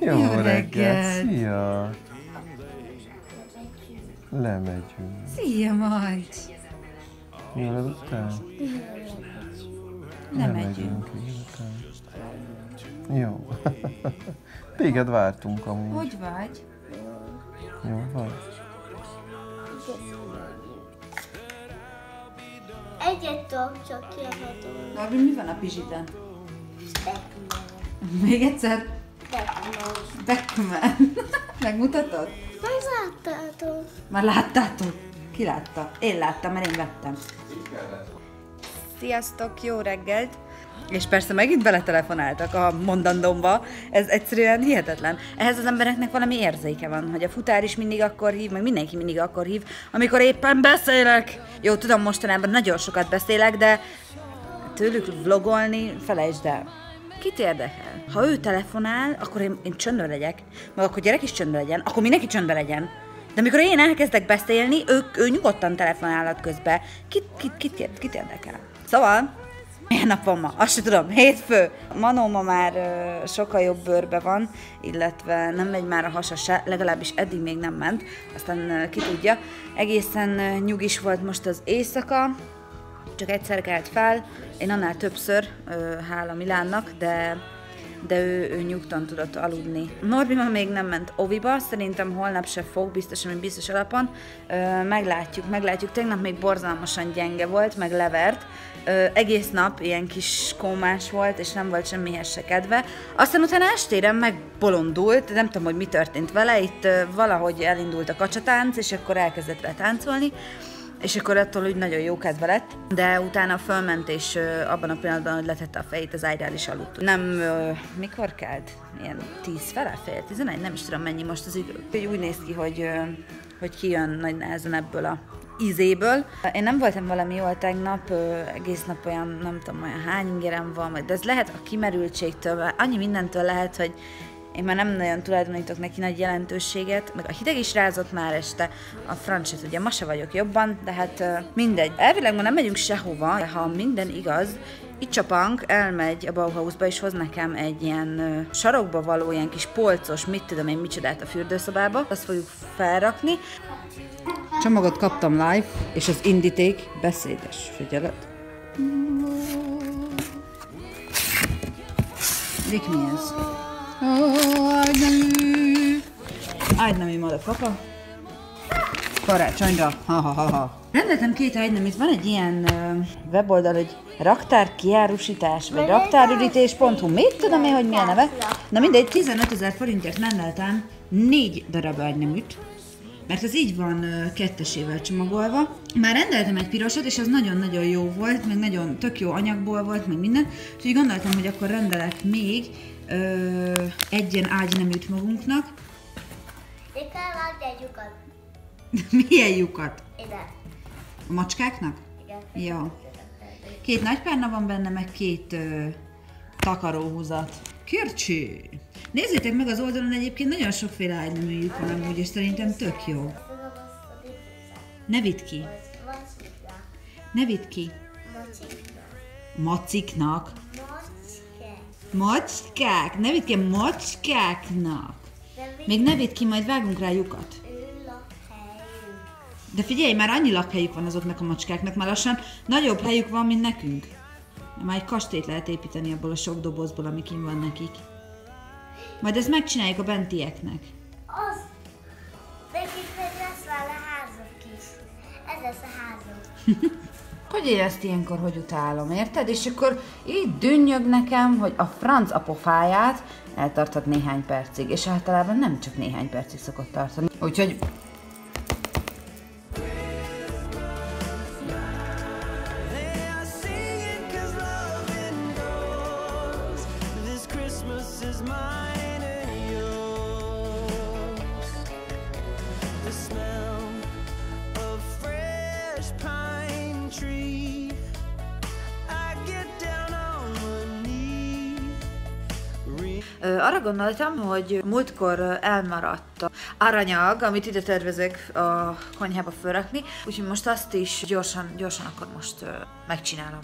Jó reggelt! Szia! Lemegyünk. Szia, majd! Jól aludtál? Lemegyünk. Jó. Téged vártunk amúgy. Hogy vagy? Jó vagy? Egyet tudok csak kiadhatom. Norbi, mi van a pizsiden? Még egyszer? Beckman. Megmutatod? Megláttátok. Már láttátok? Ki látta? Én láttam, mert én vettem. Sziasztok, jó reggelt! És persze megint beletelefonáltak a mondandómba, ez egyszerűen hihetetlen. Ehhez az embereknek valami érzéke van, hogy a futár is mindig akkor hív, meg mindenki mindig akkor hív, amikor éppen beszélek. Jó, tudom, mostanában nagyon sokat beszélek, de tőlük vlogolni, felejtsd el. Kit érdekel? Ha ő telefonál, akkor én csöndben legyek, meg akkor gyerek is csöndben legyen, akkor mindenki csöndben legyen. De amikor én elkezdek beszélni, ő nyugodtan telefonálhat közben. Kit érdekel? Szóval, milyen nap van ma? Azt sem tudom, hétfő. Manó ma már sokkal jobb bőrbe van, illetve nem megy már a hasa se, legalábbis eddig még nem ment, aztán ki tudja. Egészen nyugis volt most az éjszaka, csak egyszer kelt fel, én annál többször, hála Milánnak, de ő nyugtan tudott aludni. Norbi ma még nem ment oviba, szerintem holnap se fog, biztos alapon. Meglátjuk. Tegnap még borzalmasan gyenge volt, meg levert. Egész nap ilyen kis kómás volt, és nem volt semmihez se kedve. Aztán utána estére megbolondult, nem tudom, hogy mi történt vele, itt valahogy elindult a kacsatánc, és akkor elkezdett vele táncolni. És akkor attól úgy nagyon jó kedve lett, de utána fölment, és abban a pillanatban, hogy letette a fejét, az ágyra is aludt. Nem, mikor kelt? Ilyen 10 fele, fél 11, nem is tudom mennyi most az idő. Úgy néz ki, hogy kijön nagy nehezen ebből a ízéből. Én nem voltam valami jól tegnap, egész nap olyan, nem tudom, olyan hány ingerem van, de ez lehet a kimerültségtől, annyi mindentől lehet, hogy én már nem nagyon tulajdonítok neki nagy jelentőséget, meg a hideg is rázott már este, a francset ugye ma se vagyok jobban, de hát mindegy. Elvileg ma nem megyünk sehova, de ha minden igaz, itt Csapang elmegy a Bauhausba és hoz nekem egy ilyen sarokba való, ilyen kis polcos, mit tudom én micsodát a fürdőszobába, azt fogjuk felrakni. Csomagot kaptam live, és az indíték beszédes, figyelet. Dik, mi ez? Ágynemű motherfucker. Karácsonyra. Ha. Rendeltem 2 ágyneműt, van egy ilyen weboldal, hogy raktárkiárusítás, vagy raktárürítés.hu. Mit tudom én, hogy mi a neve? Na mindegy, 15 000 forintért rendeltem 4 darab ágyneműt, mert ez így van kettesével csomagolva. Már rendeltem egy pirosat, és az nagyon-nagyon jó volt, meg nagyon tök jó anyagból volt, meg minden. Úgyhogy gondoltam, hogy akkor rendelek még egy ilyen ágyneműt magunknak. De kell vágni egy lyukat. Milyen lyukat? Ide. A macskáknak? Igen. Ja. 2 nagypárna van benne, meg 2 takaróhúzat. Kércsi! Nézzétek meg az oldalon, egyébként nagyon sokféle ágyneműjük van amúgy, és szerintem tök jó. Ne vidd ki. Ne vidd ki. Maciknak. Macskák! Ne vidd ki macskáknak! Még ne vidd ki, majd vágunk rá lyukat. De figyelj, már annyi lakhelyük van azoknak a macskáknak, már lassan nagyobb helyük van, mint nekünk. Már egy kastélyt lehet építeni abból a sok dobozból, ami kint van nekik. Majd ezt megcsináljuk a bentieknek. Az! Nekik meg lesz vele házuk is. Ez lesz a házuk. Hogy érezt ilyenkor, hogy utálom, érted? És akkor így dünnyög nekem, hogy a franc a pofáját eltarthat néhány percig, és általában nem csak néhány percig szokott tartani. Úgyhogy... Arra gondoltam, hogy múltkor elmaradt aranyag, amit ide tervezek a konyhába fölrakni, úgyhogy most azt is gyorsan akkor most megcsinálom.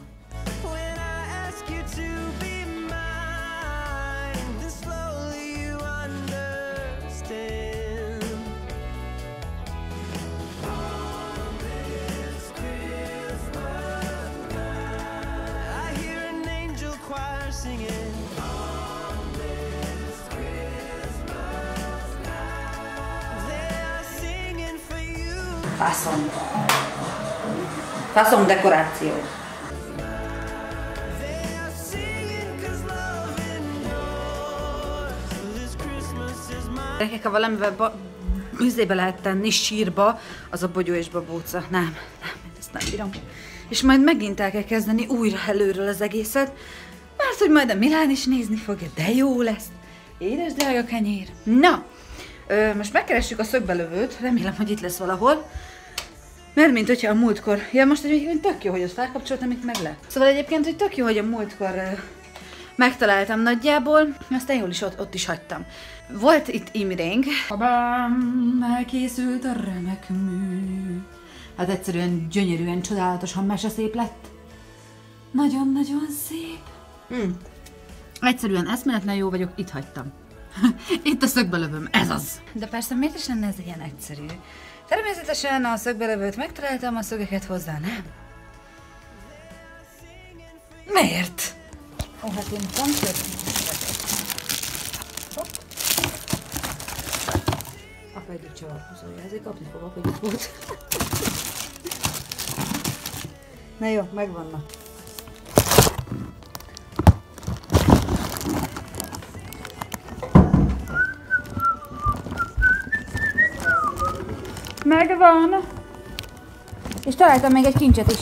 Faszom. Faszom dekoráció. Ha valamivel műzébe lehet tenni, sírba, az a bogyó és babóca. Nem, ezt nem bírom. És majd megint el kell kezdeni újra előről az egészet, mert hogy majd a Milán is nézni fogja, de jó lesz. Édes drága kenyér. Na, most megkeressük a szögbelövőt, remélem, hogy itt lesz valahol. Mert mint hogyha a múltkor... Ja, most egyébként tök jó, hogy azt felkapcsoltam, itt meg le. Szóval egyébként, hogy tök jó, hogy a múltkor megtaláltam nagyjából, aztán jól is ott is hagytam. Volt itt imrénk. Babám, elkészült a remek mű. Hát egyszerűen gyönyörűen, csodálatosan meseszép lett. Nagyon-nagyon szép. Egyszerűen eszméletlen jó vagyok, itt hagytam. Itt a szögbelövőm, ez az. De persze miért is lenne ez ilyen egyszerű? Természetesen a szögbelövőt megtaláltam, a szögeket hozzá nem. Miért? Ó, hát én pont apa egyik csavarhúzója, ezért kapni fog, apa egyik volt. Na jó, megvannak. Megvan! És találtam még egy kincset is.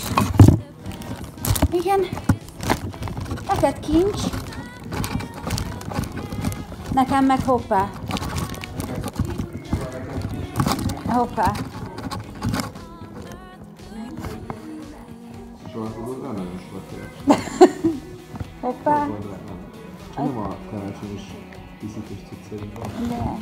Igen. Neked kincs. Nekem meg hoppá. Hoppá. Hoppá. Nem a karácsonyos díszítés cikkszerűen.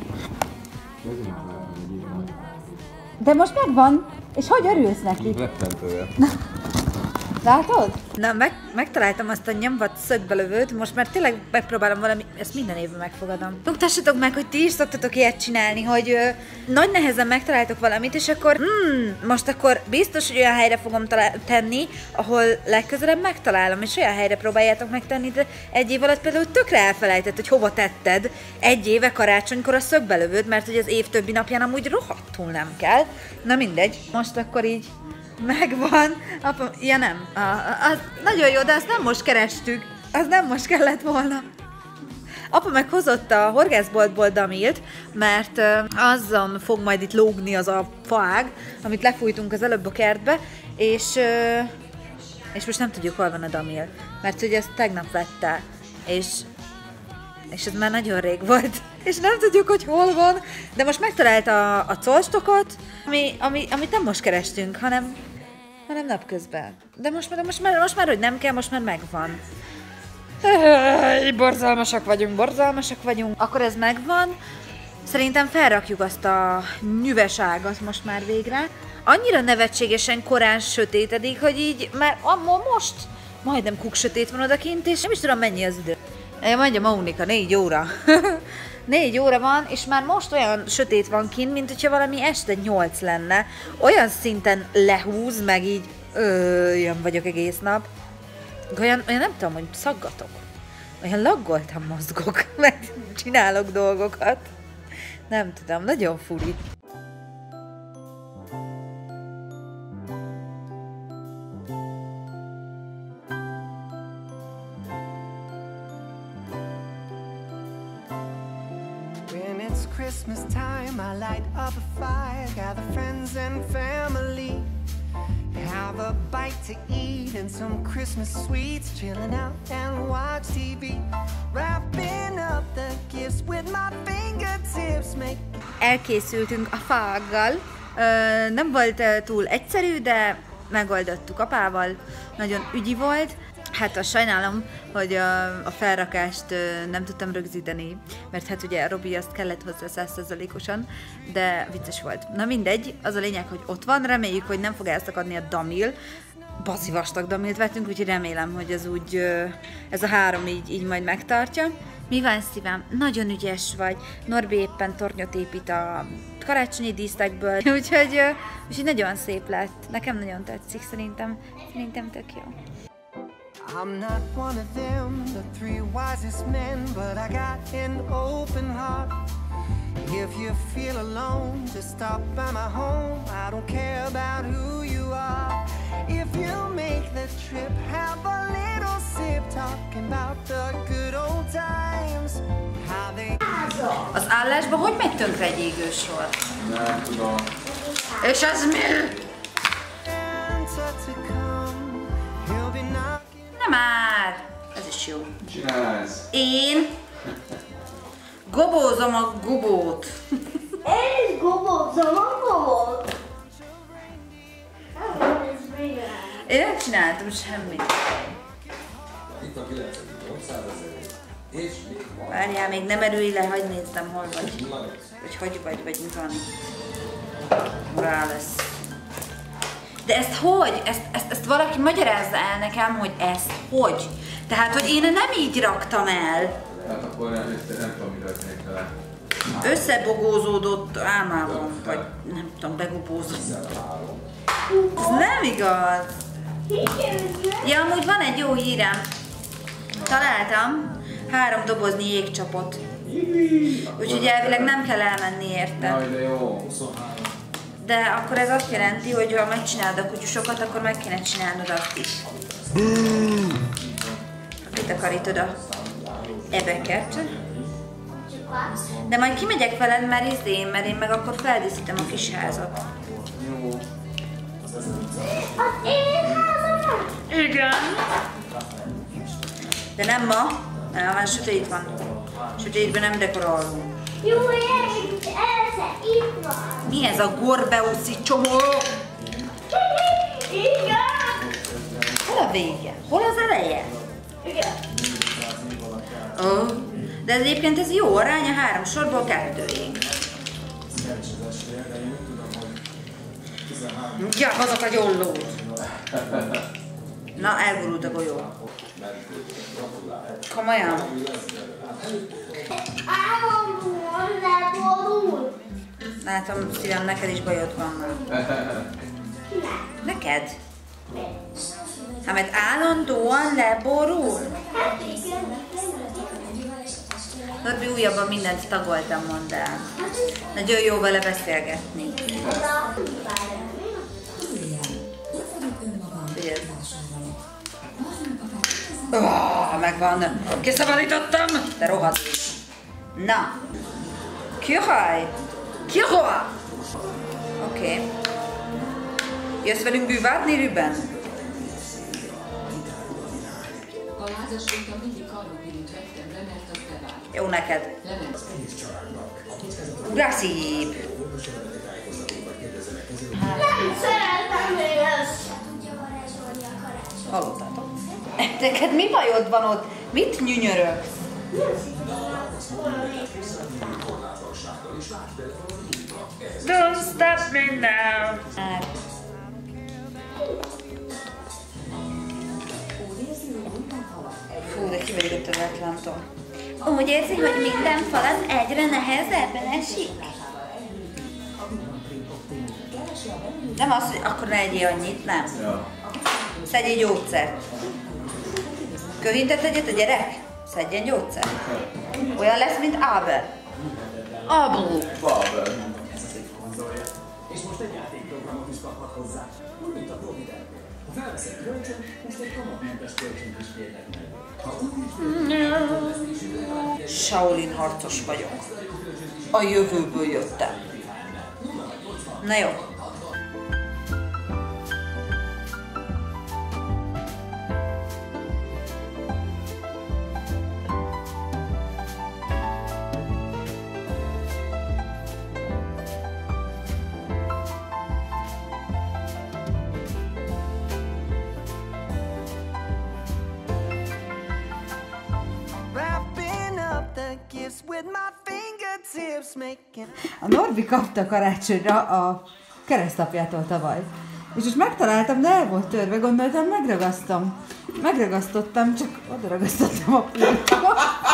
De most megvan, és hogy örülsz neki? Rettentően. Látod? Na, megtaláltam azt a nyomvat szögbelövőt, most már tényleg megpróbálom valami, ezt minden évben megfogadom. Nyugtassatok meg, hogy ti is szoktatok ilyet csinálni, hogy nagy nehezen megtaláltok valamit, és akkor most akkor biztos, hogy olyan helyre fogom tenni, ahol legközelebb megtalálom, és olyan helyre próbáljátok megtenni, de egy év alatt például tökre elfelejtett, hogy hova tetted egy éve karácsonykor a szögbelövőd, mert hogy az év többi napján amúgy rohadtul nem kell. Na mindegy, most akkor így megvan. Apa, ja nem. Az nagyon jó, de azt nem most kerestük. Az nem most kellett volna. Apa meghozott a horgászboltból damilt, mert azon fog majd itt lógni az a faág, amit lefújtunk az előbb a kertbe, és most nem tudjuk, hol van a damil. Mert hogy ezt tegnap vette, és ez már nagyon rég volt, és nem tudjuk, hogy hol van, de most megtalálta a colstokot, amit nem most kerestünk, hanem napközben. De most már, hogy nem kell, most már megvan. Borzalmasak vagyunk. Akkor ez megvan. Szerintem felrakjuk azt a nyüves ágat most már végre. Annyira nevetségesen korán sötétedik, hogy így már most majdnem kuksötét van odakint, és nem is tudom, mennyi az idő. Mondja Mónika, 4 óra. 4 óra van, és már most olyan sötét van kint, mint hogyha valami este 8 lenne. Olyan szinten lehúz, meg így olyan vagyok egész nap. Olyan nem tudom, hogy szaggatok. Olyan laggoltan mozgok, meg csinálok dolgokat. Nem tudom, nagyon furi. Christmas time, I light up a fire, gather friends and family, have a bite to eat and some Christmas sweets, chilling out and watch TV, wrapping up the gifts with my fingertips. Elkészültünk a faággal, nem volt túl egyszerű, de megoldottuk apával, nagyon ügyi volt. Hát azt sajnálom, hogy a felrakást nem tudtam rögzíteni, mert hát ugye Robi azt kellett hozzá 100%-osan, de vicces volt. Na mindegy, az a lényeg, hogy ott van, reméljük, hogy nem fog elszakadni a damil. Bazi vastag damilt vettünk, úgyhogy remélem, hogy ez úgy, ez a 3 így majd megtartja. Mi van, szívem? Nagyon ügyes vagy. Norbi éppen tornyot épít a karácsonyi díszekből, úgyhogy nagyon szép lett. Nekem nagyon tetszik, szerintem tök jó. I'm not one of them, the 3 wisest men, but I got an open heart. If If you feel alone, just stop by my home. I don't care about who you are. If you make the trip, have a little sip, talking about the good old times. How they... Az állásban hogy megy tönkre egy égősor? Nem tudom. És az mi? Nem már! Ez is jó. Csinálsz. Én gobózom a gobót. Én is gobózom a gobót. Én nem csináltam semmit. Várjál, még nem erülj le, hagyd néztem, hol vagy. Vagy mit van. Rá lesz. De ezt hogy? Ezt valaki magyarázza el nekem, hogy ezt hogy? Tehát, hogy én nem így raktam el. Hát akkor nem tudom, mi történik vele. Összebogózódott álmában, vagy nem tudom, begobózott. Ez nem igaz. Ja, amúgy van egy jó hírem. Találtam 3 doboznyi jégcsapot. Úgyhogy elvileg nem kell elmenni érte. Jaj, de jó. De akkor ez azt jelenti, hogy ha megcsinálod a kutyusokat, akkor meg kéne csinálnod azt is. Kitakarítod a ebeket. De majd kimegyek veled, mert én meg akkor feldíszítem a kis házat. Jó. Az én házam? Igen. De nem ma, mert sötét van. Sötétben nem dekorálunk. Jó, itt van. Mi ez a Gorbeuszi csomó? Igen. Hol a vége? Hol az eleje? Igen. Oh. De ez egyébként ez jó arány, a 3 sorból 2-ig. Ja, hozok a gyollót. Na, elgurult a golyó. Komolyan? Állandóan leborul. Látom, szívem, neked is bajod van már. Neked? Hát mert állandóan leborul. Hát igen. Norbi, újabban mindent tagoltam, mondd el. Nagyon jó vele beszélgetni. Megvan. Kiszabadítottam, de rohadt. Na. Kihaj. Kihaj. Oké. Jössz velünk bűvádni, Rüben? A lázasokra mindig karmapirint vettem be, mert az bevált. Jó neked. Grasszív. Nem szeretem ezt. Hallottátok? Neked mi bajod van ott? Mit nyünyörögsz? Don't stop me now. Fú, de kiverigott az Atlanton. Úgy érzi, hogy minden falat egyre nehezebben esik? Nem az, hogy akkor ne egyél annyit, nem. Ja. Szedj egy gyógyszert. Köhintett egyet a gyerek? Szedjen gyógyszert. Olyan lesz, mint Abel. Abel. Babel. És most egy játékprogramot is kaphat hozzá. Úgy, mint a Provident. Ha felveszed kölcsön, most egy kamatmentes kölcsönt is kérnek meg. Shaolin harcos vagyok. A jövőből jöttem. Na jó. A Norbi kapta karácsonyra a keresztapjától tavaly. És most megtaláltam, de el volt törve, gondoltam, megragasztottam, csak oda ragasztottam a pultba.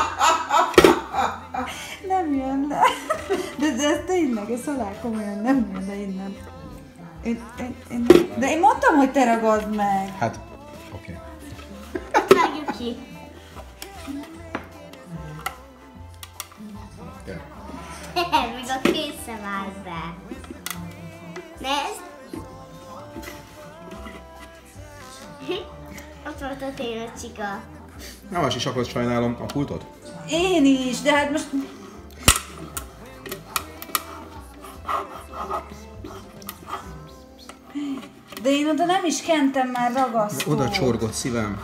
Nem jön le. De ez tényleg, ez halál komolyan, nem jön le innen. De én mondtam, hogy te ragaszd meg. Hát, oké. Vágjuk ki. Okay. még a kéz sem állt be. Nézd! Ott volt a tényleg csika. Más is akkor sajnálom a pultot. Én is, de hát most... De én oda nem is kentem már ragasztót. Oda csorgott szívem.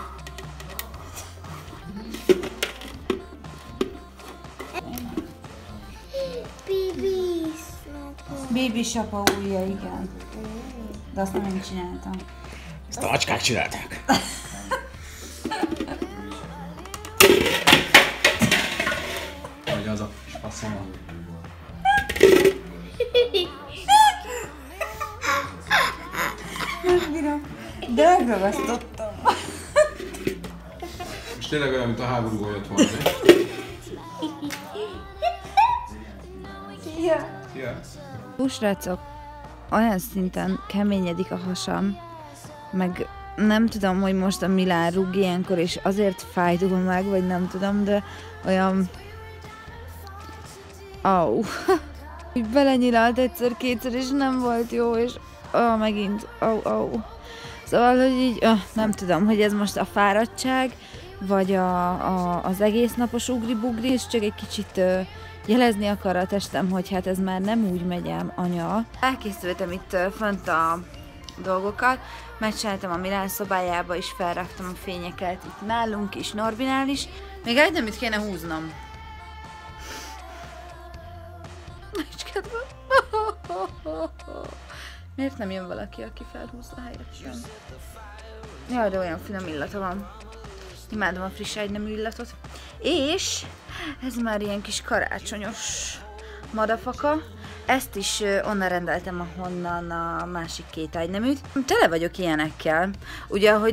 Bibis. Bibi sapa ujja, igen. De azt nem én csináltam. Ezt a macskák csinálták. Vagy az a faszom. Megbírom. De megragasztottam. És tényleg olyan, mint a háborúból jött volna, ne? Hú, srácok, olyan szinten keményedik a hasam, meg nem tudom, hogy most a Milán rúg ilyenkor, és azért fájdul meg, vagy nem tudom, de olyan... Au. Így belenyilalt egyszer-kétszer, és nem volt jó, és megint, au. Szóval, hogy így, nem tudom, hogy ez most a fáradtság, vagy az egész napos ugri-bugri, és csak egy kicsit jelezni akar a testem, hogy hát ez már nem úgy megy ám, anya. Elkészültem itt fönt a dolgokat, megcsináltam a Milán szobájába, és felraktam a fényeket itt nálunk is, Norbinál is. Még egy nem itt kéne húznom. Nincs kedvem. Miért nem jön valaki, aki felhúzza helyettem? Jaj, de olyan finom illata van. Imádom a friss ágynemű illatot. És ez már ilyen kis karácsonyos madafaka. Ezt is onnan rendeltem, ahonnan a másik két ágyneműt. Tele vagyok ilyenekkel. Ugye, ahogy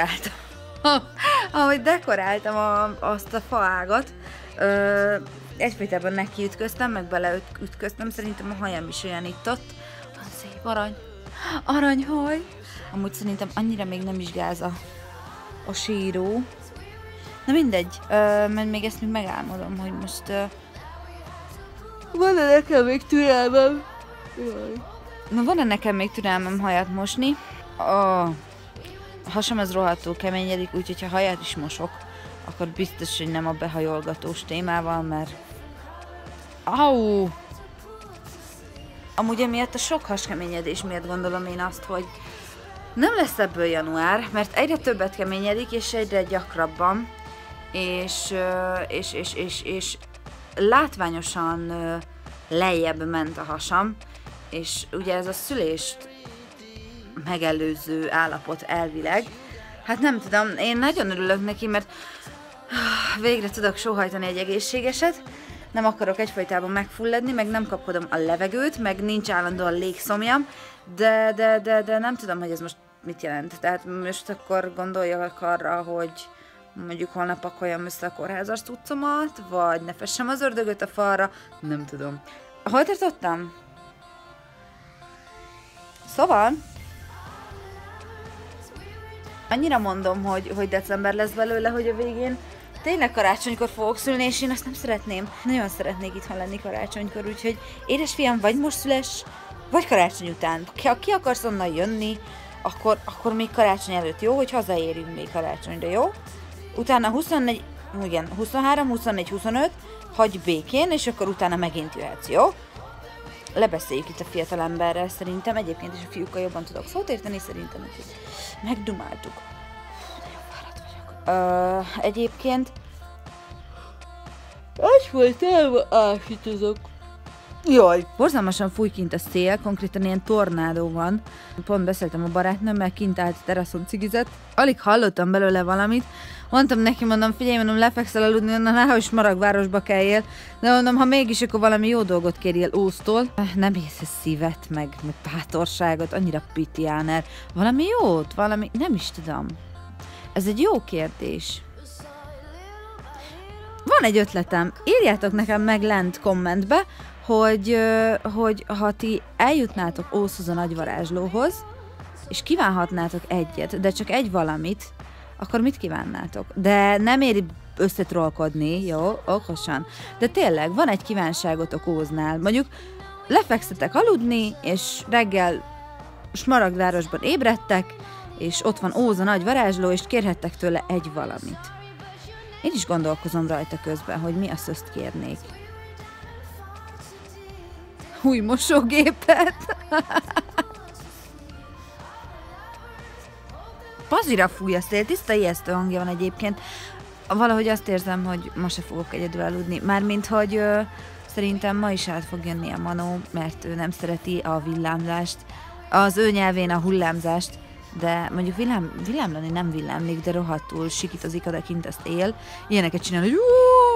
dekoráltam azt a faágat, egyfajtában nekiütköztem, meg beleütköztem. Szerintem a hajam is olyan itt-ott. Van szép aranyhaj. Amúgy szerintem annyira még nem is gáz a síró. Na mindegy, mert még ezt még megálmodom, hogy most van-e nekem még türelmem? Na van-e nekem még türelmem hajat mosni? A hasam az rohadtul keményedik, úgyhogy ha hajat is mosok, akkor biztos, hogy nem a behajolgatós témával, mert... Au! Amúgy emiatt a sok haskeményedés miatt gondolom én azt, hogy nem lesz ebből január, mert egyre többet keményedik, és egyre gyakrabban, és látványosan lejjebb ment a hasam, és ugye ez a szülést megelőző állapot elvileg. Hát nem tudom, én nagyon örülök neki, mert végre tudok sóhajtani egy egészségeset, nem akarok egyfajtában megfulladni, meg nem kapkodom a levegőt, meg nincs állandóan légszomjam, de nem tudom, hogy ez most mit jelent. Tehát most akkor gondoljak arra, hogy mondjuk holnap pakoljam össze a kórházas cuccomat, vagy ne fessem az ördögöt a falra, nem tudom. Hol tartottam? Szóval, annyira mondom, hogy december lesz belőle, hogy a végén tényleg karácsonykor fogok szülni, és én azt nem szeretném. Nagyon szeretnék itthon lenni karácsonykor, úgyhogy édesfiam, vagy most szüles, vagy karácsony után. Ha ki akarsz onnan jönni, akkor még karácsony előtt jó, hogy hazaérjünk még karácsonyra, jó? Utána 23, 24, 25, hagyj békén, és akkor utána megint jöhetsz, jó? Lebeszéljük itt a fiatal emberrel szerintem, egyébként is a fiúkkal jobban tudok szót érteni, szerintem is megdumáltuk. Nagyon fáradt vagyok. Egyébként egyfolytában ásítozok. Jaj, borzalmasan fúj kint a szél, konkrétan ilyen tornádó van. Pont beszéltem a barátnőmmel, kint állt a teraszon cigizett. Alig hallottam belőle valamit. Mondtam neki, figyelj, lefekszel aludni, onnan is Maragvárosba kelljél. De mondom, ha mégis, akkor valami jó dolgot kérjél Ósztól. Nem észre szívet, meg bátorságot, annyira pitiáner. Valami jót, nem is tudom. Ez egy jó kérdés. Van egy ötletem, írjátok nekem meg lent kommentbe, hogy ha ti eljutnátok Ószhoz a nagyvarázslóhoz, és kívánhatnátok egyet, de csak egy valamit, akkor mit kívánnátok? De nem éri összetrollkodni, jó, okosan. De tényleg, van egy kívánságotok Óznál. Mondjuk lefekszetek aludni, és reggel Smaragdvárosban ébredtek, és ott van Óz a nagy varázsló, és kérhettek tőle egy valamit. Én is gondolkozom rajta közben, hogy mi azt öszt kérnék. Új mosógépet! Pazira fúj a szél, tiszta ijesztő hangja van egyébként. Valahogy azt érzem, hogy ma se fogok egyedül aludni. Mármint, hogy szerintem ma is át fog jönni a Manó, mert ő nem szereti a villámzást. Az ő nyelvén a hullámzást, de mondjuk villámlani nem villámlik, de rohadtul sikítozik odakint, ezt él. Ilyeneket csinál, hogy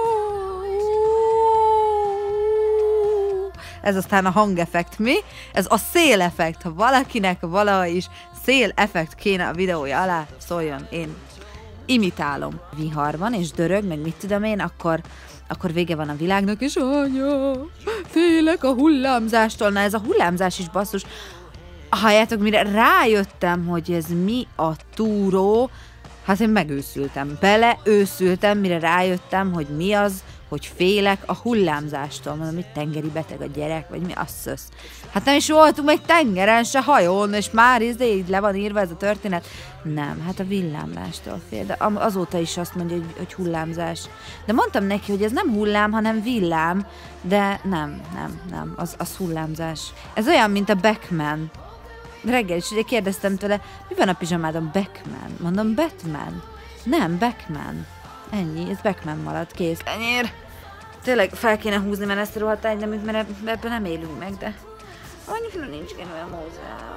ez aztán a hangeffekt, mi? Ez a széleffekt. Ha valakinek valaha is széleffekt kéne a videója alá, szóljon, én imitálom. Vihar van, és dörög, meg mit tudom én, akkor vége van a világnak, és anya, félek a hullámzástól. Na ez a hullámzás is basszus. Halljátok, mire rájöttem, hogy ez mi a túró, hát én megőszültem. Beleőszültem, mire rájöttem, hogy mi az, hogy félek a hullámzástól. Mondom, hogy tengeri beteg a gyerek, vagy mi asszus. Hát nem is voltunk még tengeren, se hajón, és már így le van írva ez a történet. Nem, hát a villámlástól fél, de azóta is azt mondja, hogy hullámzás. De mondtam neki, hogy ez nem hullám, hanem villám, de nem, az hullámzás. Ez olyan, mint a Backman. Reggel is ugye kérdeztem tőle, mi van a pizsamádon? Backman. Mondom, Batman. Nem, Backman. Ennyi, ez Backman maradt, kész. Ennyire. Tényleg fel kéne húzni, mert ezt a rohadt ágyneműt, mert ebben nem élünk meg, de annyira nincs kedvem hozzá.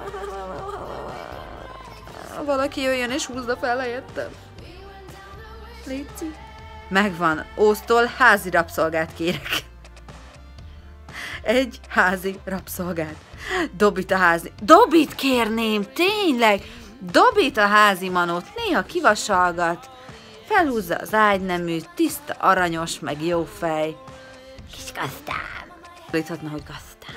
Valaki jöjjön és húzza fel helyettem. Léci. Megvan, Óztól házi rabszolgát kérek. Egy házi rabszolgát. Dobit a házi... Dobit kérném, tényleg! Dobit a házi Manót, néha kivasalgat. Felhúzza az ágyneműt, tiszta, aranyos, meg jó fej. Kis gazdám. Szólíthatna, hogy gazdám.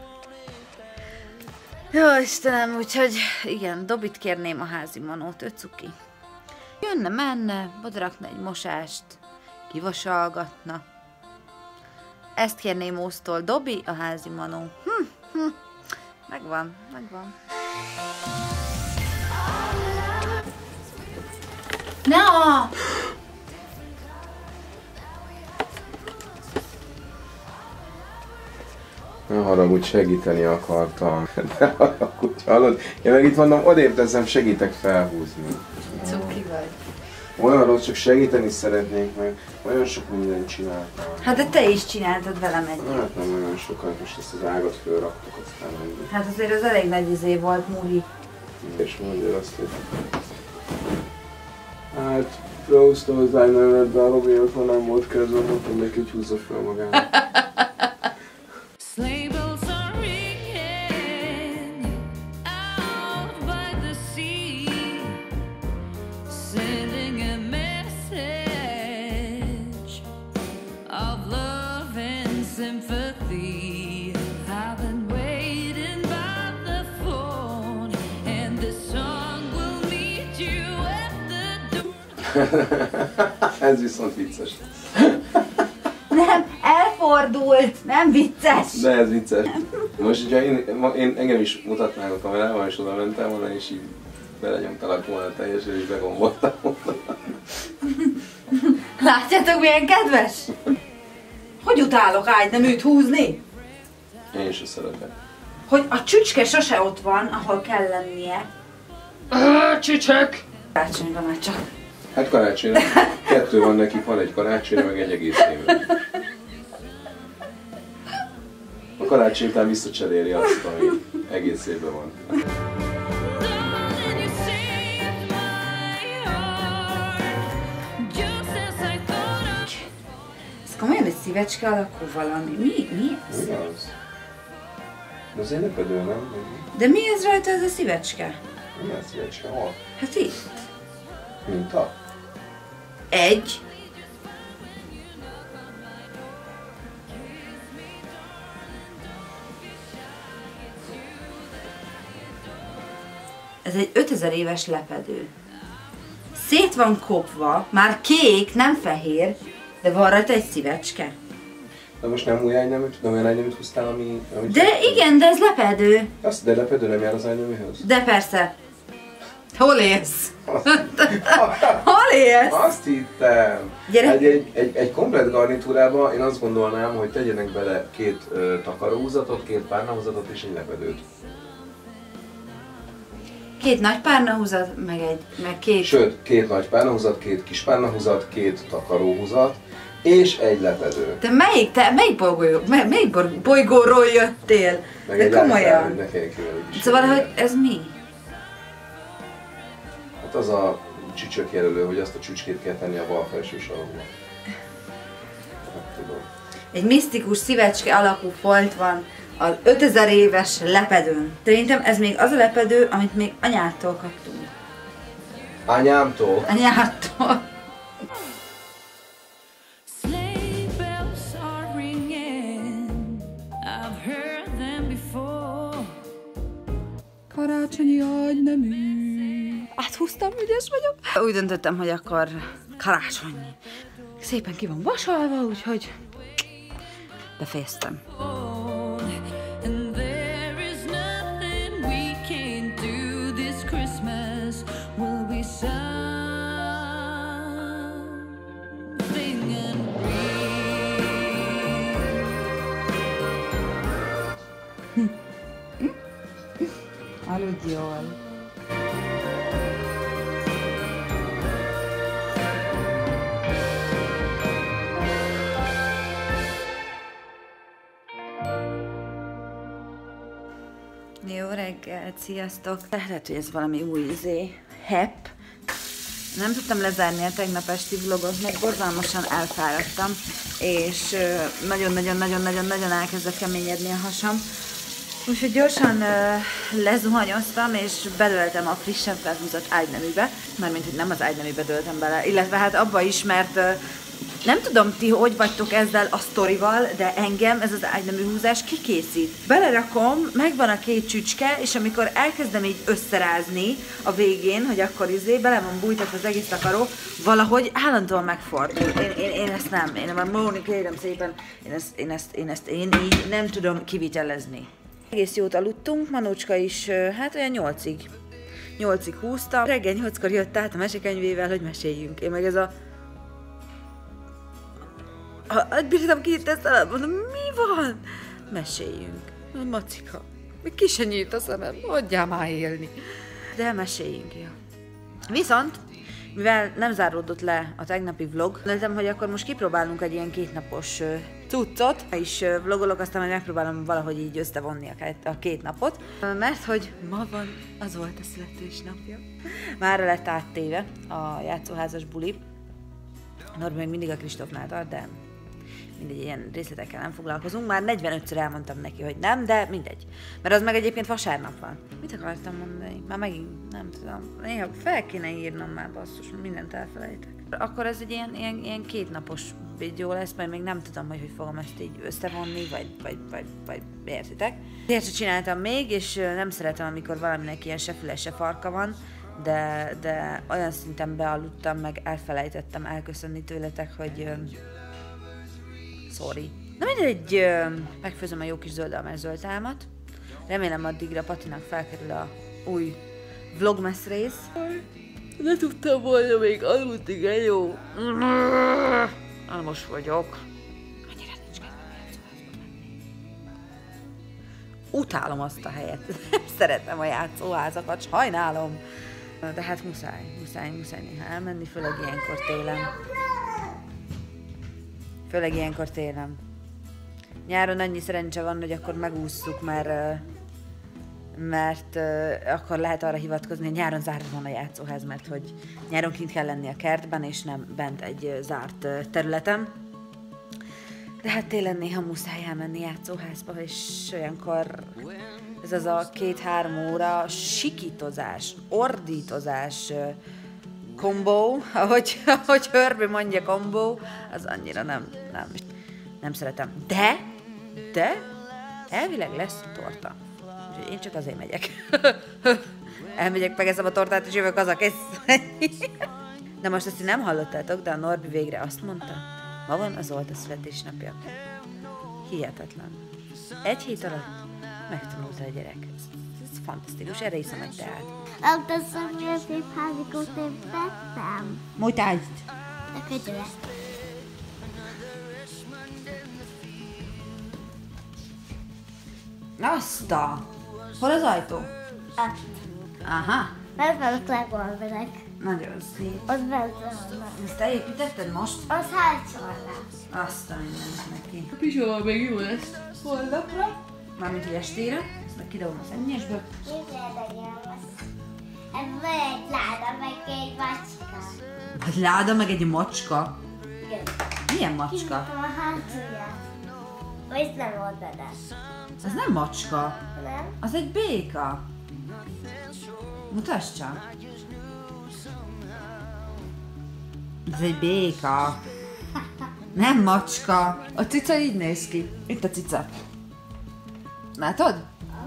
Jó, Istenem, úgyhogy igen, Dobit kérném a házi Manót, ő cuki. Jönne, menne, odarakna egy mosást, kivasalgatna. Ezt kérném Óztól, Dobi, a házi Manó. Megvan. Na! Ne haragudj, segíteni akartam. Ne haragudj, hallod? Én meg itt mondom, odébb teszem, segítek felhúzni. Cuki vagy. Olyan rossz, csak segíteni szeretnék meg. Olyan sok mindent csináltam. Hát de te is csináltad velem együtt. Hát nem olyan sokat, most ezt az ágat fölraktuk, aztán ennyi. Hát azért az elég nagy izé volt, Muri. És mondja azt, hogy... Hát, felhúztam az ágynemet, de a Robinak nem volt közben, mondtam neki, hogy húzza fel magát. Ez viszont vicces. Nem, elfordult, nem vicces. De ez vicces. Most, hogyha én engem is mutatnál a kamerával, és oda mentem volna, és így belenyomtalak volna teljesen, és begomboltam volna. Látjátok, milyen kedves? Hogy utálok ágyneműt húzni? Én is szeretem. Hogy a csücske sose ott van, ahol kell lennie. Csücsök! Karácsonyra már csak. Hát karácsonyra. 2 van nekik, van egy karácsonyra, meg egy egész évre. A karácsony után visszacseréli azt, ami egész évben van. Ez komolyan egy szívecske alakú valami. Mi ez? Mi az? De azért lepedő, nem? De mi ez rajta ez a szívecske? Mi az szívecske? Hol? Hát itt. Minta? Egy. Ez egy 5000 éves lepedő. szét van kopva, már kék, nem fehér, de van rajta egy szívecske. De most nem új ágyneműt, nem olyan ágyneműt hoztál, ami De igen, de ez lepedő. Azt, de lepedő nem jár az ágyneműhöz? De persze. Hol élsz? Hol élsz? Azt hittem. Gyere. Egy komplet garnitúrába én azt gondolnám, hogy tegyenek bele 2 takaróhúzatot, 2 párnahúzatot és egy lepedőt. 2 nagy párnahúzat, meg 2... Sőt, 2 nagy párnahúzat, 2 kis párnahúzat, 2 takaróhúzat és egy lepedő. Te melyik bolygóról jöttél? Meg De egy komolyan. hogy ne kelljen kivelni is. Szóval, hogy ez mi? Hát az a csücsök jelölő, hogy azt a csücskét kell tenni a bal felső sarokba. Nem tudom. Egy misztikus szívecske alakú folt van az 5000 éves lepedőn. Szerintem ez még az a lepedő, amit még anyától kaptunk. Anyámtól? Anyától. Sleigh bells are ringing, I've heard them before. Karácsonyi ágynemű. Áthúztam, ügyes vagyok. Úgy döntöttem, hogy akkor karácsonyi. Szépen ki van vasalva, úgyhogy befejeztem. And there is nothing we can do this Christmas. Will be something Aludj jól. Jó reggelt, sziasztok! Lehet, hogy ez valami új hepp. Nem tudtam lezárni a tegnap esti vlogot, meg borzalmasan elfáradtam, és nagyon-nagyon-nagyon-nagyon elkezdett keményedni a hasam. Úgyhogy gyorsan lezuhanyoztam, és belöltem a frissen felhúzott ágyneműbe. Mármint, hogy nem az ágyneműbe döltem bele, illetve hát abba is, mert nem tudom ti, hogy vagytok ezzel a sztorival, de engem ez az ágynemű húzás kikészít. Belerakom, megvan a 2 csücske, és amikor elkezdem így összerázni a végén, hogy akkor bele van bújtatva az egész takaró, valahogy állandóan megfordul. Én ezt nem, Móni, kérem szépen, én így nem tudom kivitelezni. Egész jót aludtunk, Manócska is, hát olyan 8-ig húzta. Reggel 8-kor jött át a mesekönyvével, hogy meséljünk. Én meg ez a... Bírtam ki, mondom, mi van? Meséljünk. Macika, még ki se nyílt a szemem, hagyjál már élni. De meséljünk, ja. Viszont, mivel nem záródott le a tegnapi vlog, gondoltam, hogy akkor most kipróbálunk egy ilyen 2 napos cuccot, és vlogolok, aztán majd megpróbálom valahogy így összevonni a 2 napot, mert hogy ma van, az volt a születésnapja. Mára lett áttéve a játszóházas buli. Norbi még mindig a Kristófnál tart, de mindegy, ilyen részletekkel nem foglalkozunk. Már 45-ször elmondtam neki, hogy nem, de mindegy. Mert az meg egyébként vasárnap van. Mit akartam mondani? Már megint nem tudom. Néha fel kéne írnom már, basszus, mindent elfelejtek. Akkor ez egy ilyen 2 napos videó lesz, majd még nem tudom, hogy fogom ezt így összevonni, vagy értitek. Ezért csináltam még, és nem szeretem, amikor valaminek ilyen se füle, se farka van, de olyan szinten bealudtam, meg elfelejtettem elköszönni tőletek, hogy sorry. Na mindegy, megfőzöm a jó kis zöldalmás zöldálmat. Remélem addigra Patinak felkerül a új vlogmas rész. Ne tudtam volna még aludni, jó. Most vagyok. Annyira nincs kedvem játszóházba menni. Utálom azt a helyet. Szeretem a játszóházakat, sajnálom. De hát muszáj néha elmenni, főleg ilyenkor télen. Nyáron annyi szerencse van, hogy akkor megússzuk, mert akkor lehet arra hivatkozni, hogy nyáron zárt van a játszóház, mert hogy nyáron kint kell lenni a kertben, és nem bent egy zárt területen. De hát télen néha muszáj elmenni játszóházba, és olyankor ez az a 2-3 óra sikítozás, ordítozás kombó, ahogy Hörbi mondja, kombó, az annyira nem szeretem. De elvileg lesz torta. Úgyhogy én csak azért megyek. Elmegyek, megeszem a tortát, és jövök haza, kész. De most ezt nem hallottátok, de a Norbi végre azt mondta, ma van az Zolta születésnapja. Hihetetlen. 1 hét alatt megtanulta a gyerek. Ez fantasztikus, erre iszom egy teát. Elteszem, hogy a szép házikot én tettem. Mutasd! A könyvet. Azt a... Hol az ajtó? Aha, Mert velük legolvanak. nagyon szép. Ott bent vannak. Ezt te építetted most? Az hátsóra. Azt a mindent neki. A pizsoma még jó lesz holnapra. Mármint, hogy estére, ezt meg kidobom az ennyesből. Képzeld, hogy ez van egy láda, meg egy macska. Egy láda, meg egy macska. Igen. Milyen macska? Kinyitom a hátulját. Vagy nem oldod ezt, Ez nem macska, nem? az egy béka. Mutasd csak. Ez egy béka. Nem macska. A cica így néz ki. Itt a cica. Látod?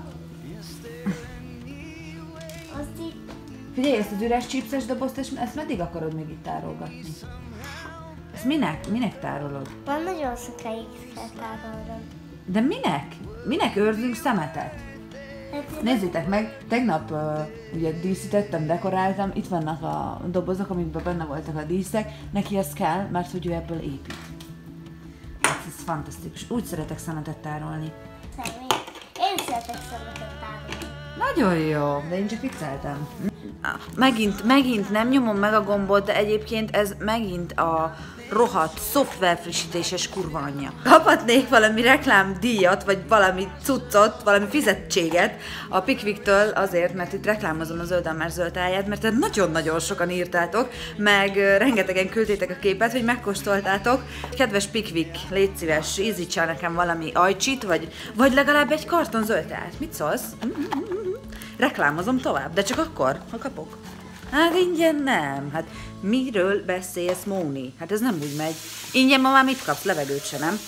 Azt itt Figyelj, ezt az üres chipses dobozt, és ezt meddig akarod még itt tárolgatni? Ezt minek? Minek tárolod? van nagyon sokáig feltárolom. De minek? Minek őrzünk szemetet? Nézzétek meg, tegnap ugye díszítettem, dekoráltam, itt vannak a dobozok, amikben benne voltak a díszek, neki ez kell, mert hogy ő ebből épít. Ez fantasztikus. Úgy szeretek szemetet tárolni. Semmi. Én szeretek szemetet tárolni. Nagyon jó, de én csak vicceltem. Megint nem nyomom meg a gombot, de egyébként ez megint a rohadt szoftverfrissítéses kurva anyja. Kaphatnék valami reklámdíjat, vagy valami cuccot, valami fizetséget a Pickwick-től azért, mert itt reklámozom a Zöld Almás zöldtáját, mert nagyon-nagyon sokan írtátok, meg rengetegen küldtétek a képet, hogy megkóstoltátok. Kedves Pickwick, légy szíves, ízítsál nekem valami ajcsit, vagy legalább egy karton zöldtáját. Mit szólsz? Reklámozom tovább, de csak akkor, ha kapok. Hát ingyen nem. Hát miről beszélsz, Móni? Hát ez nem úgy megy. Ingyen ma már mit kapsz? Levegőt se, nem?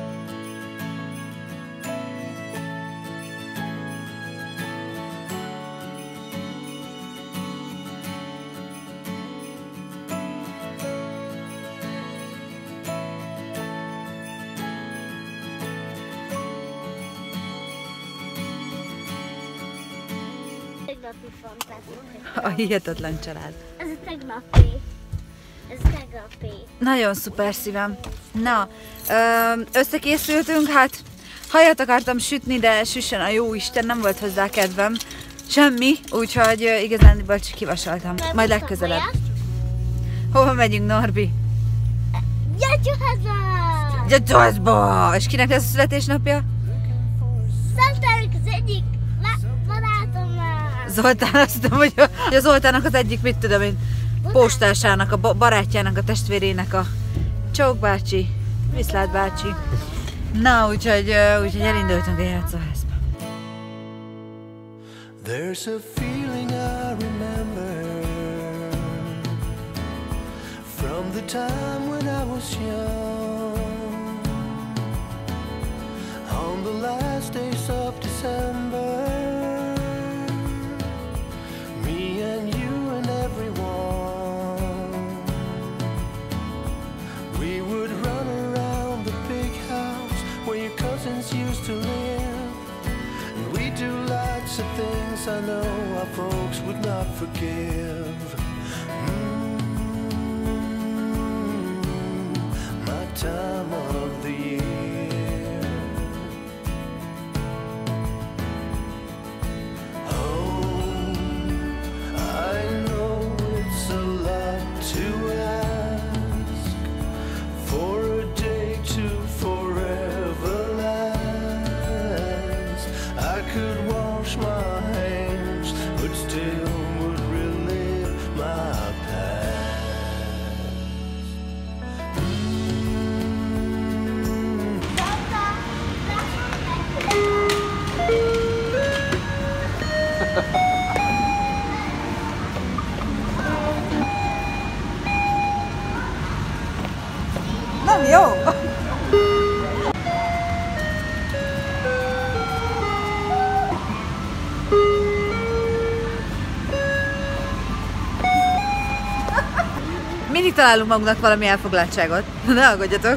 Tegnapi fantázia. A hihetetlen család. Ez a tegnapi. Ez a tegnapi. Nagyon szuper szívem. Na, összekészültünk, hát hajat akartam sütni, de süssen a jó Isten, nem volt hozzá kedvem. Semmi, úgyhogy igazán csak kivasaltam. Majd legközelebb. Hova megyünk, Norbi? Gyertyaházba! Gyertyaházba! És kinek lesz a születésnapja? Szentárok az egyik barátomnak. Zoltán, azt tudom, hogy a Zoltának az egyik, mit tudom én, postásának, a barátjának, a testvérének a Csók bácsi, Viszlát bácsi. Na, úgyhogy elindultunk a játszóházba. There's a feeling I remember from the time when I was young. On the last days of December, me and you and everyone, we would run around the big house where your cousins used to live. And we do lots of things I know our folks would not forgive. My time of the year. Oh, I know it's a lot to ask for a day to forever last. I could wash my hands, but still would relive my past. Nem jó! találunk magunknak valami elfoglaltságot. Ne aggódjatok!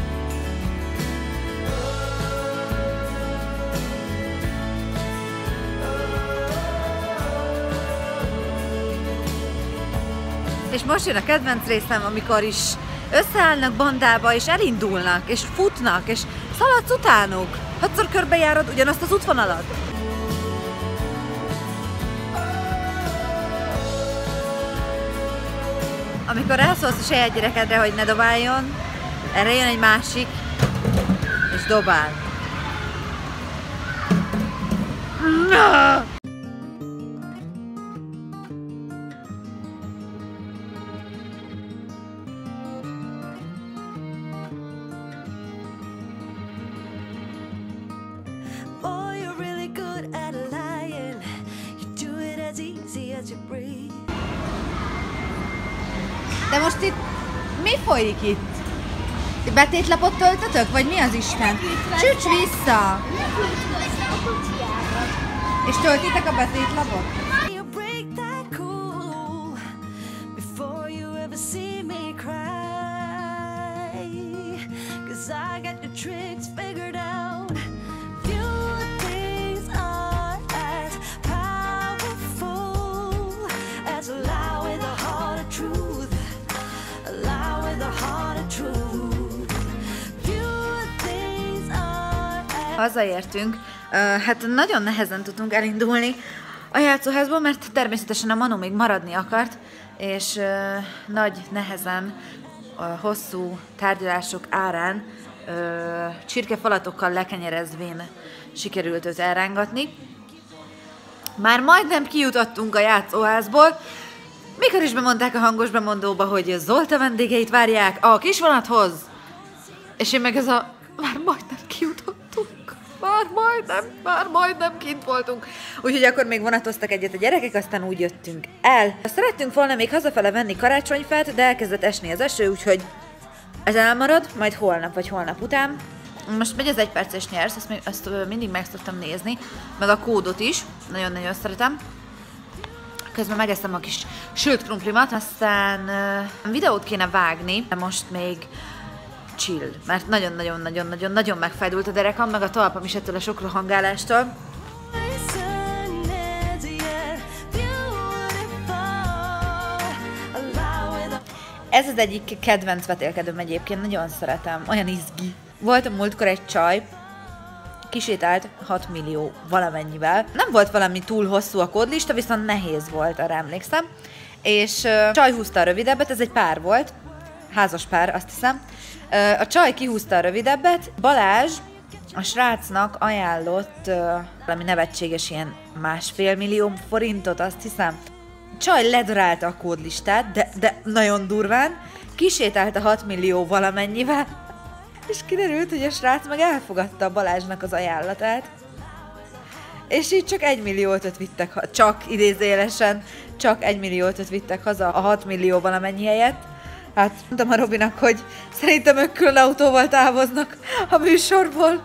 És most jön a kedvenc részem, amikor is összeállnak bandába, és elindulnak, és futnak, és szaladsz utánuk. 6-szor körbejárod ugyanazt az útvonalat. Amikor rászólsz a saját gyerekedre, hogy ne dobáljon, erre jön egy másik, és dobál. De most itt mi folyik itt? Betétlapot töltötök? Vagy mi az Isten? Csücs vissza! És töltitek a betétlapot? Hazaértünk, hát nagyon nehezen tudtunk elindulni a játszóházból, mert természetesen a Manu még maradni akart, és nagy nehezen, hosszú tárgyalások árán csirkefalatokkal lekenyerezvén sikerült őt elrángatni. Már majdnem kijutottunk a játszóházból, mikor is bemondták a hangos bemondóba, hogy Zolta vendégeit várják a kisvonathoz. És én meg ez a... Már majdnem kijutottunk. Már majdnem kint voltunk. Úgyhogy akkor még vonatoztak egyet a gyerekek, aztán úgy jöttünk el. Szerettünk volna még hazafele venni karácsonyfát, de elkezdett esni az eső, úgyhogy ez elmarad, majd holnap vagy holnap után. Most megy az 1 perces nyersz, ezt mindig meg szoktam nézni, meg a kódot is, nagyon-nagyon szeretem. Közben megeszem a kis sült krumplimat, aztán videót kéne vágni, de most még chill, mert nagyon-nagyon megfájdult a derekam, meg a talpam is ettől a sok rohangálástól. Ez az egyik kedvenc vetélkedőm egyébként, nagyon szeretem, olyan izgi. Volt a múltkor egy csaj, kisétált 6 millió valamennyivel. Nem volt valami túl hosszú a kódlista, viszont nehéz volt, arra emlékszem. És csaj húzta a rövidebbet, ez egy pár volt, házas pár, azt hiszem. A csaj kihúzta a rövidebbet, Balázs a srácnak ajánlott valami nevetséges ilyen 1,5 millió forintot, azt hiszem. Csaj ledarálta a kódlistát, de nagyon durván, kisétált a 6 millió valamennyivel, és kiderült, hogy a srác meg elfogadta a Balázsnak az ajánlatát. És így csak 1 milliót vittek, csak idézőjelesen, csak 1 milliót vittek haza a 6 millió valamennyi helyett. Hát mondtam a Robinak, hogy szerintem ők külön autóval távoznak a műsorból.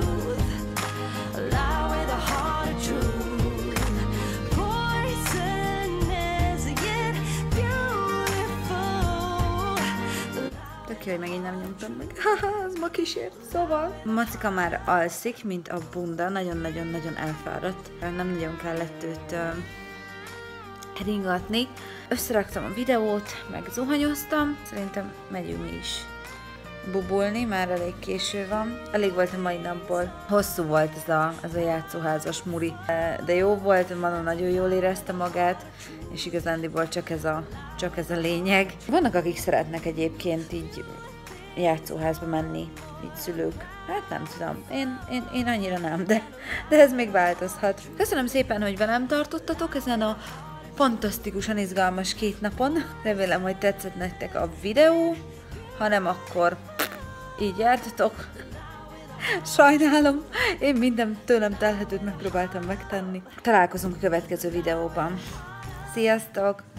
Tök jó, hogy megint nem nyomtam meg. Haha, az ma kísért, szóval. Macika már alszik, mint a bunda, nagyon-nagyon-nagyon elfáradt. Nem nagyon kellett őt ringatni. Összeraktam a videót, meg zuhanyoztam. Szerintem megyünk mi is bubulni, már elég késő van. Elég volt a mai napból. Hosszú volt ez a játszóházas muri, de jó volt, Manu nagyon jól érezte magát, és igazándiból csak ez a lényeg. Vannak, akik szeretnek egyébként így játszóházba menni, így szülők. Hát nem tudom, én annyira nem, de ez még változhat. Köszönöm szépen, hogy velem tartottatok ezen a fantasztikusan izgalmas 2 napon. Remélem, hogy tetszett nektek a videó. Ha nem, akkor így jártatok. Sajnálom, én minden tőlem telhetőt megpróbáltam megtenni. Találkozunk a következő videóban. Sziasztok!